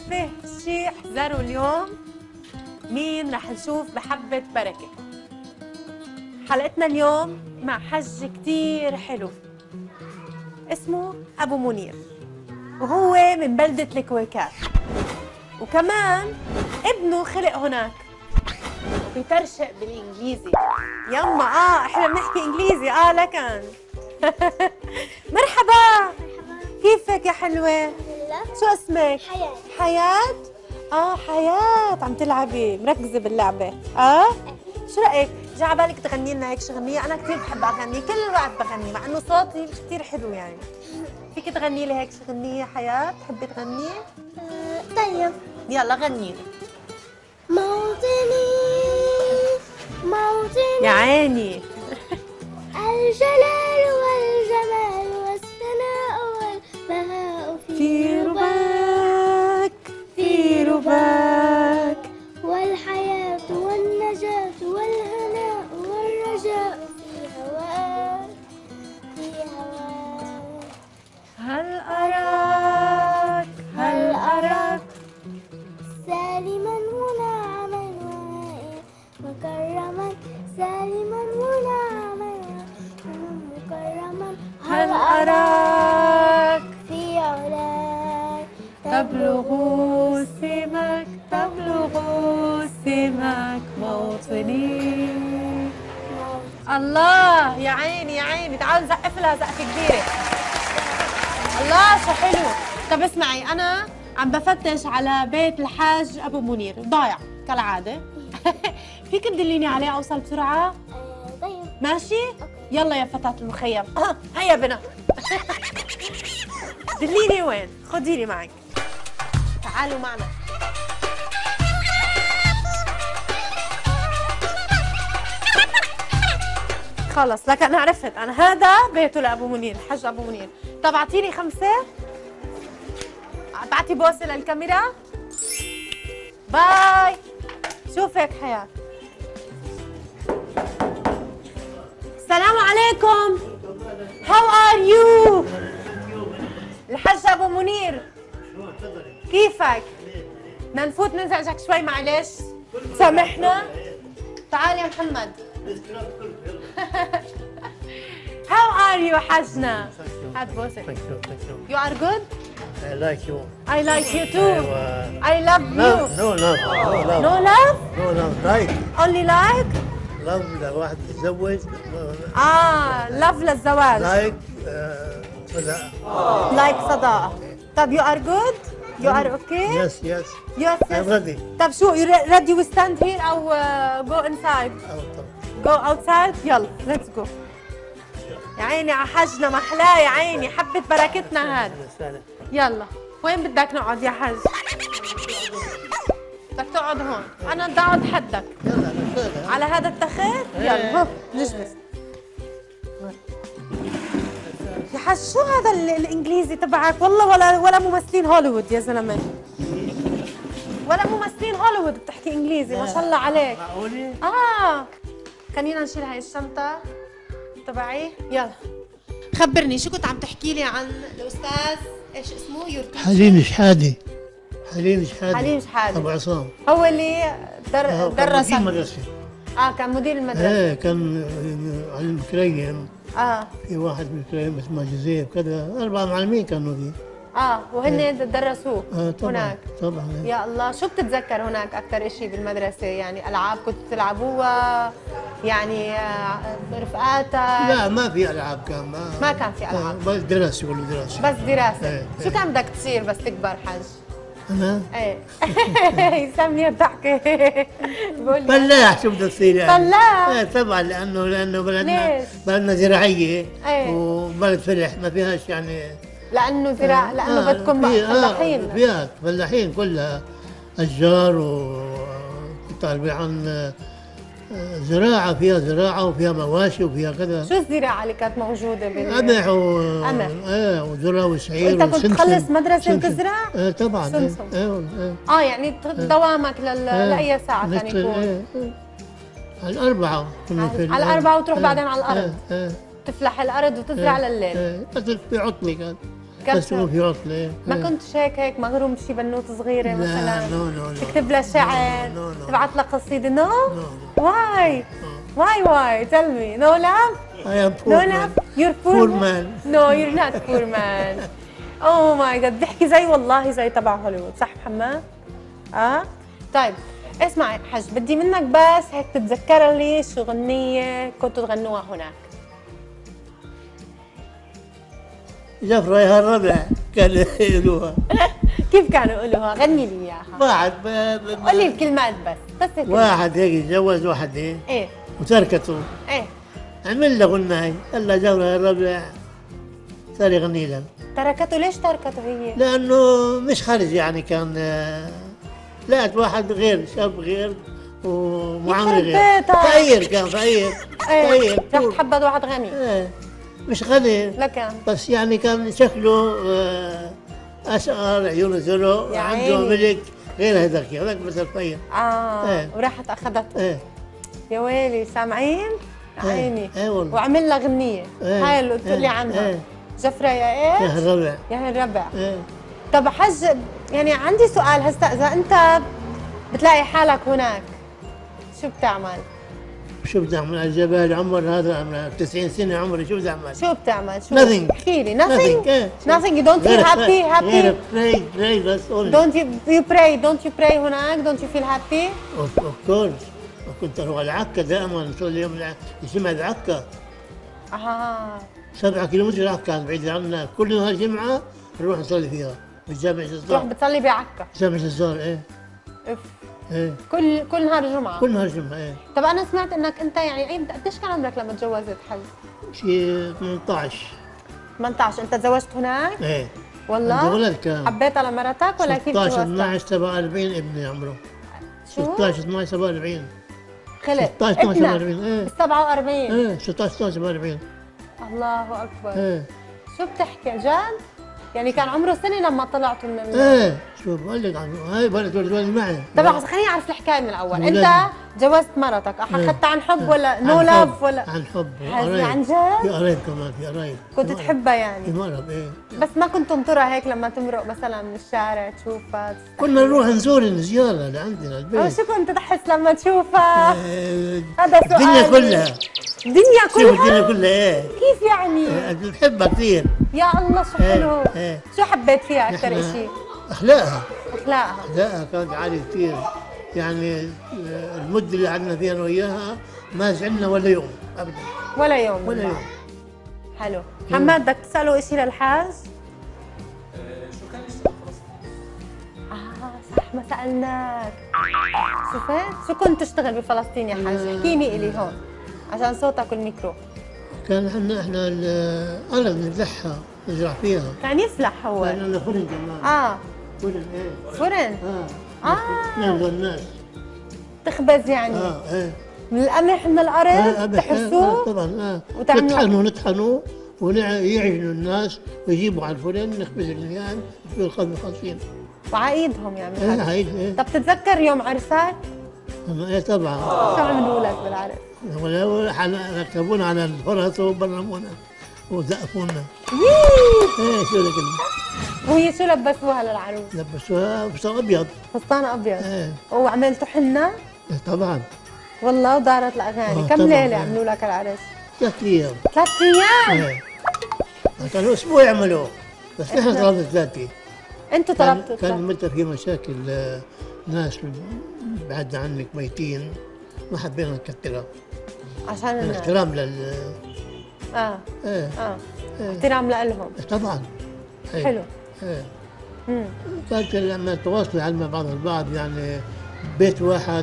فيه شيء احذروا اليوم مين رح نشوف بحبة بركة. حلقتنا اليوم مع حج كتير حلو اسمه أبو منير، وهو من بلدة الكويكات، وكمان ابنه خلق هناك بيترشق بالإنجليزي. يما احنا بنحكي إنجليزي لكن مرحبا، كيفك يا حلوة؟ شو اسمك؟ حياة. حياة؟ حياة عم تلعبي مركزة باللعبة. شو رأيك؟ جا عبالك تغني لنا هيك شغنية؟ أنا كثير بحب أغني، كل الوقت بغني مع إنه صوتي مش كثير حلو يعني. فيك تغني لي هيك شغنية حياة؟ بتحبي تغني؟ طيب يلا غني لي. موطني موطني يا عيني الجلال والجمال والثناء والبهاء في رباك في رباك، والحياة والنجاة والهناء والرجاء في هواك في هواك. هل أراك سالما منعما مكرما، سالما منعما مكرما. هل أراك في علاك تبلغ سمك موطني. الله يا عيني يا عيني، تعالوا نزقف لها زقفة كبيرة. الله شو حلو. طب اسمعي، أنا عم بفتش على بيت الحاج أبو منير، ضايع كالعادة. فيك تدليني عليه أوصل بسرعة؟ طيب ماشي؟ يلا يا فتاة المخيم، هيا بنا. دليني وين؟ خديني معك، تعالوا معنا. خلص لك أنا عرفت، أنا هذا بيته لأبو منير، حج أبو منير. طب أعطيني 5، بعتي بوسة للكاميرا. باي، شوفك حياة. السلام عليكم. How are you؟ الحج أبو منير، كيفك؟ بدنا نفوت نزعجك شوي معلش، سامحنا. تعال يا محمد. How are you حجنا؟ هات بوسة. You are good؟ I like you. I like you too. I love you. No love. No love? No love. Like. Only like؟ love لواحد يتزوج. love للزواج. like صداقة. Like صداقة. طب you are good? You are okay? Yes. Yes. I'm ready. طب شو you ready we stand here أو go inside? Go outside. يلا let's go. يا عيني على حجنا محلاه، يا عيني حبة بركتنا هاد. يلا وين بدك نقعد يا حج؟ بدك تقعد هون، أنا بدي أقعد حدك. يلا على هذا التخت؟ يلا نجلس. يا حج شو هذا الإنجليزي تبعك؟ والله ولا ممثلين هوليوود يا زلمة، ولا ممثلين هوليوود بتحكي إنجليزي، ما شاء الله عليك. معقولة؟ خلينا نشيل هاي الشنطة تبعي. يلا خبرني شو كنت عم تحكي لي عن الأستاذ ايش اسمه؟ حليم شحادة. حليم شحادة أبو عصام. هو اللي درسك؟ كان مدرسة. كان مدير المدرسة. كان على المكريم. في واحد من المكريم اسمه جزير كذا، 4 معلمين كانوا فيه. وهن درسوه طبعا هناك. طبعا. يا الله، شو بتتذكر هناك أكثر شيء بالمدرسة؟ يعني ألعاب كنتوا تلعبوها؟ يعني رفقاتك؟ لا ما في ألعاب، كان ما كان في ألعاب، بس دراسة ولا دراسة. بس دراسة. شو كان بدك تصير بس تكبر حج؟ أنا؟ ايه يسمني الضحكة. بقول لي فلاح. شو بدك تصير يعني؟ فلاح. طبعا لأنه ليش؟ بلدنا زراعية. ايه. وبلد فلح ما فيهاش يعني. لأنه زراعة، لأنه بدكم فلاحين. فلاحين كلها أشجار وطالبين عن زراعة، فيها زراعة وفيها مواشي وفيها كذا. شو الزراعة اللي كانت موجودة قمح قمح. وذرة وشعير. وأنت كنت تخلص مدرسة وتزرع؟ طبعا. سمسم. يعني دوامك لأي ساعة كان يكون؟ على 4 كنا على 4 وتروح بعدين على الأرض. إيه. تفلح الأرض وتزرع لليل. بس في عطلة كان. بس مو في عطلة. ما كنت هيك مغروم بشي بنوت صغيرة مثلا؟ لا تكتب لها شعر؟ لا. تبعت لها قصيدة؟ نو؟ واي؟ واي tell me no love? I am poor No man. love? You're poor man? No you're not poor man. Oh my god بحكي زي والله زي تبع هوليوود صح محمد؟ طيب اسمعي حج بدي منك بس هيك تتذكر لي شو غنية كنتوا تغنوها هناك. جفرة يا الربع كانوا يقولوها. كيف كانوا يقولوها؟ غني لي اياها. واحد قولي الكلمات بس هيك. واحد هيك تجوز واحدة ايه وتركته. ايه عمل له غناي قال له جفرة يا الربع صار يغني له. تركته ليش تركته هي؟ لأنه مش خارج يعني كان لقت واحد غير شاب غير ومعاملة غير. فقير كان فقير. ايه رح تحبذ واحد غني. ايه مش غني لكن بس يعني كان شكله أشقر عيونه زرق عنده ملك غير هذاك مثل فقير. ايه وراحت اخذته. ايه يا ويلي سامعين؟ عيني. ايه والله وعمل لها غنية. هاي اللي قلت لي عنها. جفرة يا ايش؟ يا الربع. يا الربع. طب حج يعني عندي سؤال هسه اذا انت بتلاقي حالك هناك شو بتعمل؟ شو بتعمل على الجبل عمر هذا 90 سنة عمري شو بتعمل؟ شو بتعمل؟ شو nothing. احكي لي nothing. nothing. You don't feel غير happy. pray بس only. Don't you pray هناك? Don't you feel happy? Of course. كنت اروح على عكا دائما كل يوم الجمعة العكا. 7 كيلومتر عكا بعيد عنا كل نهار جمعة نروح نصلي فيها بالجامع الزار. تروح بتصلي بعكا؟ جامع الزار ايه. اف ايه كل نهار جمعة؟ كل نهار جمعة ايه. طب أنا سمعت إنك أنت يعني قديش كان عمرك لما تجوزت حج؟ شي 18. 18 أنت تزوجت هناك؟ ايه والله؟ عندي ولد كان حبيتها لمرتك ولا كيف 16 تجوزتها؟ 12 47 ابني عمره. شو؟ 16 12 47 خلق 16 12 47 ايه 47 ايه 16 12 47 الله أكبر. ايه شو بتحكي جد؟ يعني كان عمره سنة لما طلعتوا من ايه شو بقول لك هاي بلد ولد معي. طب لحظة خليني أعرف الحكاية من الأول. ولد. أنت جوزت مرتك أخذتها عن حب ولا نو لاف ولا؟ عن حب. عن في جد؟ قرايب كمان في قرايب كنت تحبها يعني؟ في مقرب ايه. بس ما كنت تنطرها هيك لما تمرق مثلا من الشارع تشوفها كنا نروح نزور زيارة لعندنا البيت. شو كنت تحس لما تشوفها؟ إيه هذا سؤال. الدنيا كلها. الدنيا شوف كلها؟ الدنيا كلها ايه. كيف يعني؟ بحبها كثير. يا الله شو حلو. ايه. شو حبيت فيها أكثر نحن شيء؟ أخلاقها. أخلاقها كانت عالية كثير. يعني المدة اللي قعدنا فيها أنا وياها ما زعلنا ولا يوم أبدا. ولا يوم ولا يوم. حلو. حماد بدك تسأله شيء للحاج؟ شو كان يشتغل فلسطين؟ صح ما سألناك. شفت؟ شو كنت تشتغل بفلسطين يا حاج؟ احكيني إلي هون عشان صوتك والميكرو. كان احنا الأرض نفلحها نزرع فيها. كان يفلح هو. كان لنا فرن كمان. فرن ايه. فرن؟ نعمل الناس. تخبز يعني؟ ايه. من القمح من الأرض تحرسوه؟ طبعا وتعملوه؟ نطحنوا ويعجنوا الناس ويجيبوا على الفرن نخبز الميان في الخبز خالصين. وعايدهم يعني هذا. ايه. طب تتذكر يوم عرسك؟ ايه طبعا. شو عملوا لك بالعرس؟ ركبونا على الفرس وبرمونا وزقفونا. ايه شو لك وهي شو لبسوها للعروس؟ لبسوها فستان ابيض. فستان ابيض. ايه. وعملتوا حنة؟ إيه طبعا. والله ودارت الاغاني. كم طبعاً. ليلة عملوا لك العرس؟ 3 ايام. 3 ايام؟ ايه. كانوا اسبوع يعملوه بس نحن طلبنا 3. انتوا طلبتوا كان متى في مشاكل ناس بعد عنك ميتين ما حبينا نكترها عشان من الناس. احترام لل ايه. احترام لهم. طبعا. ايه. حلو. ايه. كانت لما تواصلوا على بعض البعض يعني بيت واحد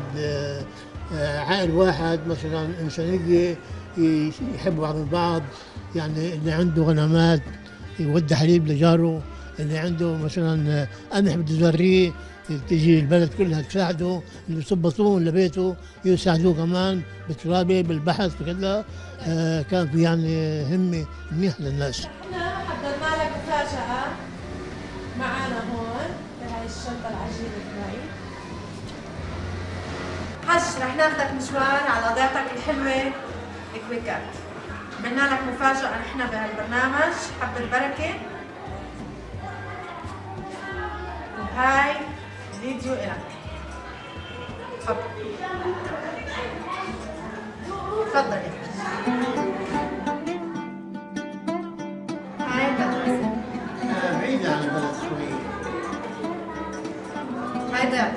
عائل واحد مثلا انسانيه يحبوا بعض البعض. يعني اللي عنده غنمات يودي حليب لجاره، اللي عنده مثلا قمح بده يزريه تجي البلد كلها تساعده، اللي يصبطوه لبيته يساعدوه كمان بالترابه بالبحث بكذا. كان في يعني همه منيح للناس. احنا حضرنا لك مفاجأة معنا هون بهاي الشنطة العجيبة تبعي. حج رح ناخدك مشوار على ضيعتك الحلوة كويكات. عملنا لك مفاجأة نحن بهالبرنامج حبة بركة. هاي فيديو إلك. تفضلي. هاي المدرسة. بعيدة عن البلد شوي. هيدا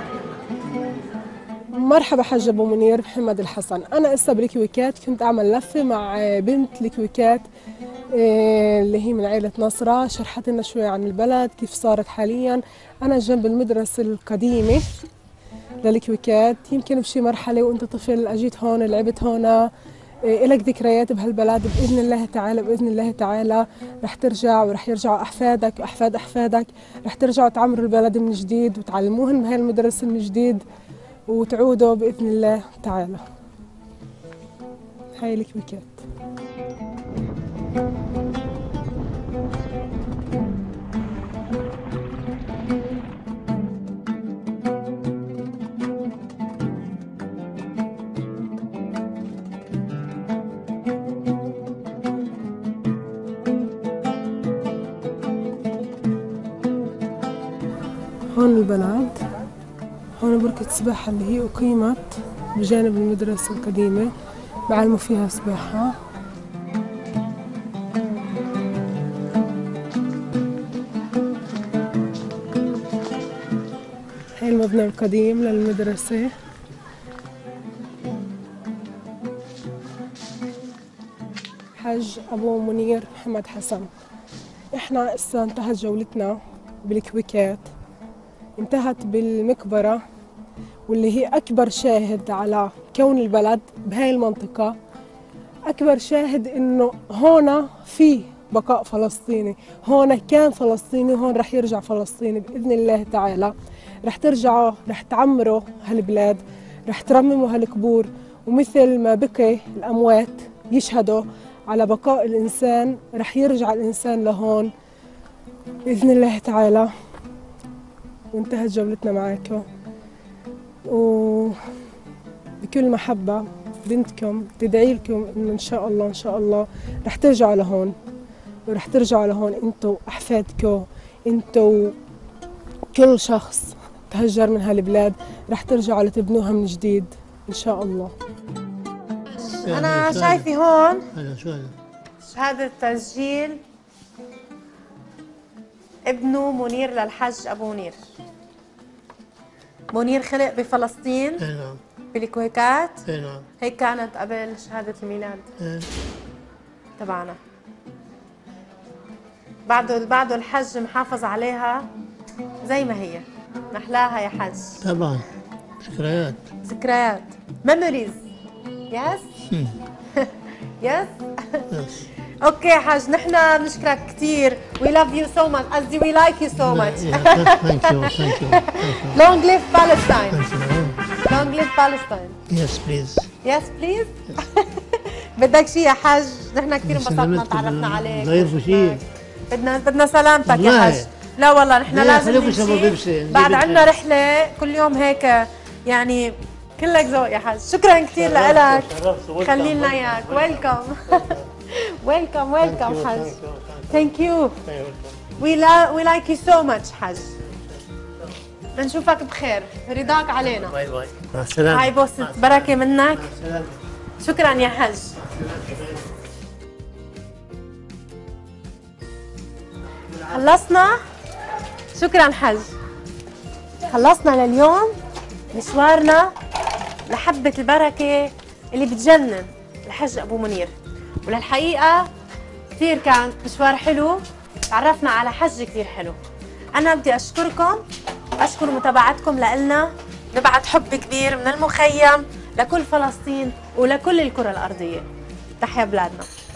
مرحبا حاج ابو منير، محمد الحسن. انا هسه بالكويكات كنت اعمل لفه مع بنت الكويكات اللي هي من عائله نصره، شرحت لنا شوي عن البلد كيف صارت حاليا. انا جنب المدرسه القديمه للكويكات، يمكن بشي مرحله وانت طفل اجيت هون لعبت هون، إلك ذكريات بهالبلد. بإذن الله تعالى بإذن الله تعالى رح ترجع ورح يرجعوا أحفادك وأحفاد أحفادك، رح ترجعوا تعمروا البلد من جديد وتعلموهن بهاي المدرسة من جديد وتعودوا بإذن الله تعالى. هاي الكويكات. هون البلد، هون بركة سباحة اللي هي أقيمت بجانب المدرسة القديمة، بعلموا فيها سباحة. هاي المبنى القديم للمدرسة. حج أبو منير محمد حسن. إحنا إسا انتهت جولتنا بالكويكات، انتهت بالمقبرة واللي هي أكبر شاهد على كون البلد بهاي المنطقة، أكبر شاهد إنه هون في بقاء فلسطيني، هون كان فلسطيني، هون رح يرجع فلسطيني بإذن الله تعالى. رح ترجعوا، رح تعمروا هالبلاد، رح ترمموا هالقبور، ومثل ما بقي الأموات يشهدوا على بقاء الإنسان رح يرجع الإنسان لهون بإذن الله تعالى. وانتهت جولتنا معاكم، وبكل محبة بنتكم تدعي لكم إنه إن شاء الله إن شاء الله رح ترجعوا لهون، ورح ترجعوا لهون انتو أحفادكم، انتو كل شخص تهجر من هالبلاد رح ترجعوا لتبنوها من جديد إن شاء الله. أنا شايفة هون هذا شو هذا؟ شهادة تسجيل ابنه منير للحج أبو منير. منير خلق بفلسطين اي نعم. بالكويكات. اي نعم. هيك كانت قبل شهادة الميلاد إيه. تبعنا. بعده الحج محافظ عليها زي ما هي، محلاها يا حج. طبعا ذكريات. ذكريات، memories. Yes. Yes. يس. اوكي حاج، نحن بنشكرك كثير. We love you so much. قصدي we like you so much. ثانك يو ثانك يو. Long live Palestine. Long live Palestine. يس بليز. Yes please. بدك شيء يا حاج؟ نحن كثير انبسطنا تعرفنا عليك. غير شيء. بدنا سلامتك يا والله. حاج. لا والله نحن لا، لازم خليكم شباب نمشي. بيبسي. بعد نجيب عندنا بيبسي. رحلة كل يوم هيك يعني. كلك ذوق يا حاج. شكرا كثير لك. خلي لنا اياك. ويلكم. ويلكم ويلكم حاج. ثانك يو. We like you so much حاج. بنشوفك بخير، رضاك علينا. باي باي. مع السلامة. هاي بوسة بركة منك. شكرا يا حاج. خلصنا. شكرا حاج. خلصنا لليوم مشوارنا لحبة البركة اللي بتجنن الحج أبو منير. وللحقيقة كثير كان مشوار حلو، تعرفنا على حج كثير حلو. أنا بدي أشكركم، أشكر متابعتكم لإلنا. نبعت حب كبير من المخيم لكل فلسطين ولكل الكرة الأرضية. تحيا بلادنا.